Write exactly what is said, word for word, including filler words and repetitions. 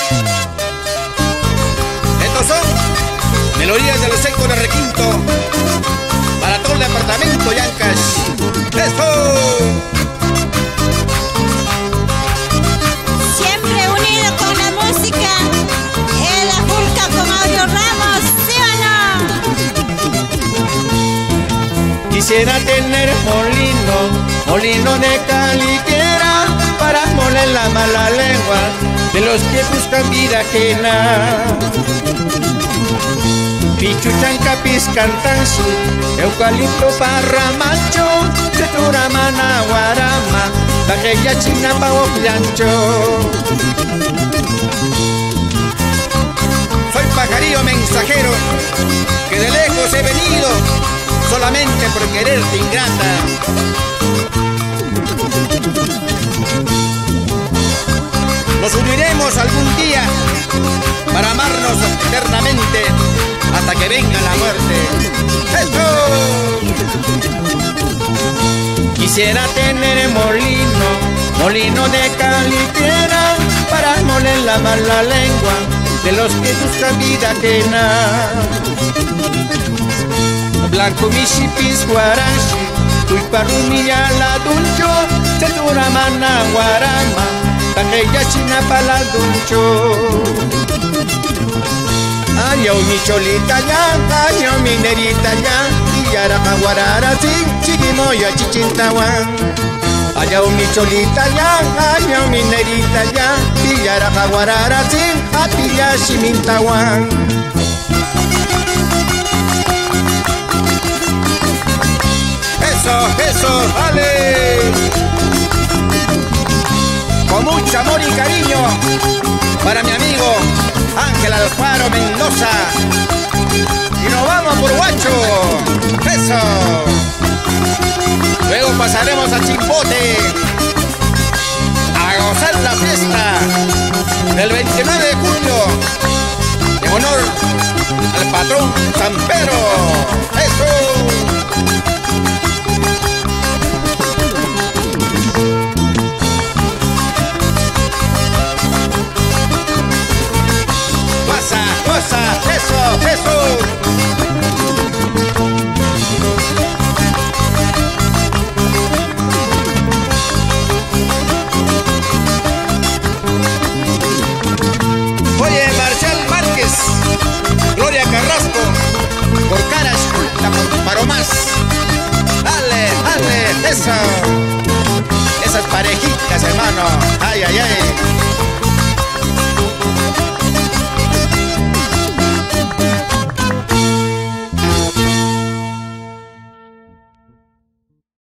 Estos son melodías del seco de requinto para todo el departamento Yancas. ¡Esto! Siempre unido con la música, en la Julca con Audio Ramos, ¿sí o no? Quisiera tener molino, molino de caliquera, para moler la mala lengua de los que buscan vida ajena. Pichuchanca piscantansu, eucalipto parramacho, cheturamana guarama, tajeya china pavo plancho. Soy pajarillo mensajero, que de lejos he venido, solamente por quererte, ingrata. Nos uniremos algún día para amarnos eternamente hasta que venga la muerte. ¡Esto! Quisiera tener molino, molino de calitera, para moler la mala lengua de los que buscan vida ajena. Blanco michipis guarashi, tuiparumilla la duncho, cheturamana guarama, tajeya china pala duncho. Ayo mi cholita ya, ayo mi nerita ya, y yaraja guarara sin chiquimoyo chichintawan. Ayo mi cholita ya, ayo mi nerita ya, y yaraja guarara sin apilla chimintawan. Eso, eso, vale. Con mucho amor y cariño para mi amigo Ángel Alfaro Mendoza. Y nos vamos por Huacho. Eso. Luego pasaremos a Chimbote a gozar la fiesta del veintinueve de julio en honor al patrón San Pedro. Eso. Eso, eso. Oye, Marcial Márquez, Gloria Carrasco, por caras, para más. Dale, dale, eso. Esas parejitas, hermano. Ay, ay, ay.